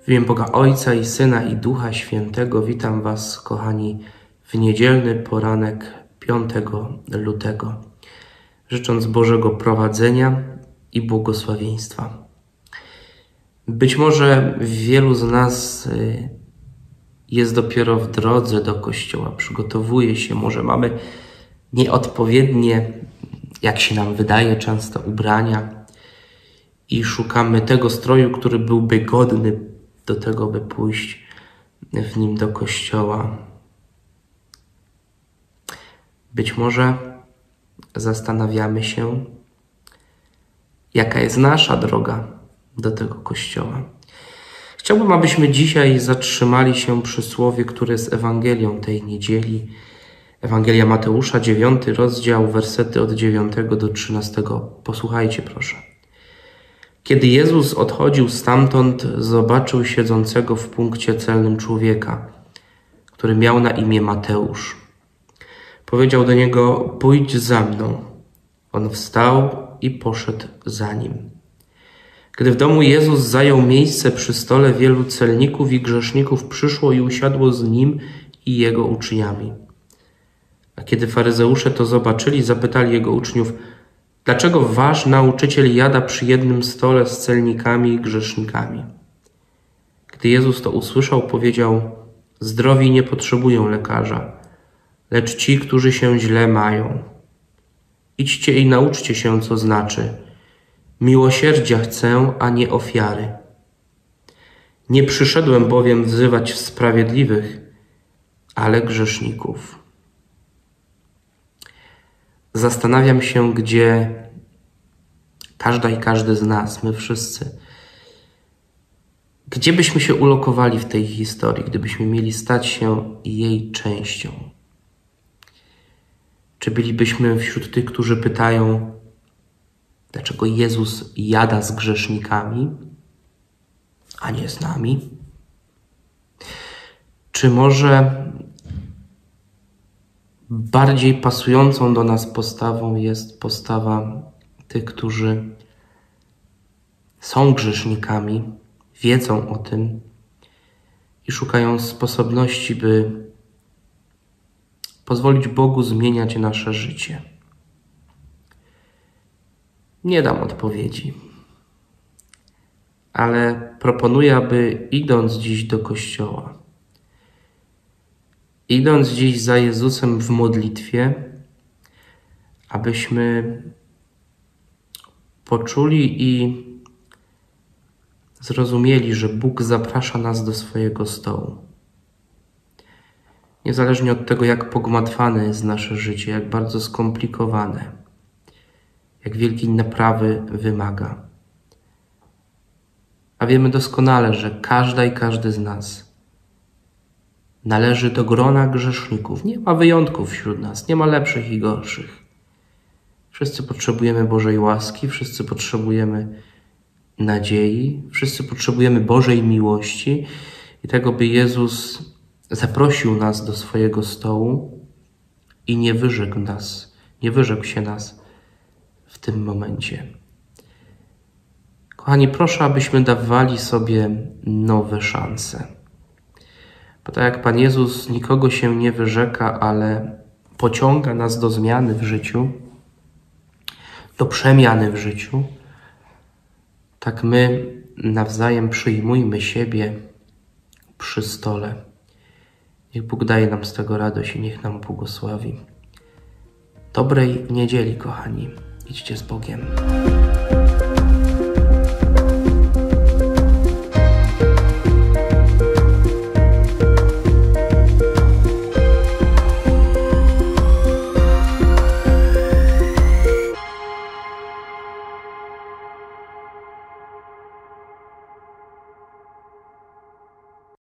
W imię Boga Ojca i Syna i Ducha Świętego witam Was, kochani, w niedzielny poranek 5 lutego, życząc Bożego prowadzenia i błogosławieństwa. Być może wielu z nas jest dopiero w drodze do kościoła, przygotowuje się, może mamy nieodpowiednie, jak się nam wydaje, często ubrania i szukamy tego stroju, który byłby godny do tego, by pójść w nim do kościoła. Być może zastanawiamy się, jaka jest nasza droga do tego kościoła. Chciałbym, abyśmy dzisiaj zatrzymali się przy słowie, które jest Ewangelią tej niedzieli. Ewangelia Mateusza, 9 rozdział, wersety od 9 do 13. Posłuchajcie proszę. Kiedy Jezus odchodził stamtąd, zobaczył siedzącego w punkcie celnym człowieka, który miał na imię Mateusz. Powiedział do niego: pójdź za mną. On wstał i poszedł za nim. Gdy w domu Jezus zajął miejsce przy stole, wielu celników i grzeszników przyszło i usiadło z nim i jego uczniami. A kiedy faryzeusze to zobaczyli, zapytali jego uczniów: dlaczego wasz nauczyciel jada przy jednym stole z celnikami i grzesznikami? Gdy Jezus to usłyszał, powiedział: zdrowi nie potrzebują lekarza, lecz ci, którzy się źle mają. Idźcie i nauczcie się, co znaczy: miłosierdzia chcę, a nie ofiary. Nie przyszedłem bowiem wzywać sprawiedliwych, ale grzeszników. Zastanawiam się, gdzie każda i każdy z nas, my wszyscy, gdzie byśmy się ulokowali w tej historii, gdybyśmy mieli stać się jej częścią. Czy bylibyśmy wśród tych, którzy pytają, dlaczego Jezus jada z grzesznikami, a nie z nami? Czy może bardziej pasującą do nas postawą jest postawa tych, którzy są grzesznikami, wiedzą o tym i szukają sposobności, by pozwolić Bogu zmieniać nasze życie? Nie dam odpowiedzi, ale proponuję, aby idąc dziś do kościoła, idąc dziś za Jezusem w modlitwie, abyśmy poczuli i zrozumieli, że Bóg zaprasza nas do swojego stołu. Niezależnie od tego, jak pogmatwane jest nasze życie, jak bardzo skomplikowane, jak wielkiej naprawy wymaga. A wiemy doskonale, że każda i każdy z nas należy do grona grzeszników. Nie ma wyjątków wśród nas, nie ma lepszych i gorszych. Wszyscy potrzebujemy Bożej łaski, wszyscy potrzebujemy nadziei, wszyscy potrzebujemy Bożej miłości i tego, by Jezus zaprosił nas do swojego stołu i nie wyrzekł się nas w tym momencie. Kochani, proszę, abyśmy dawali sobie nowe szanse. Bo tak jak Pan Jezus nikogo się nie wyrzeka, ale pociąga nas do zmiany w życiu, do przemiany w życiu, tak my nawzajem przyjmujmy siebie przy stole. Niech Bóg daje nam z tego radość i niech nam błogosławi. Dobrej niedzieli, kochani. Idźcie z Bogiem.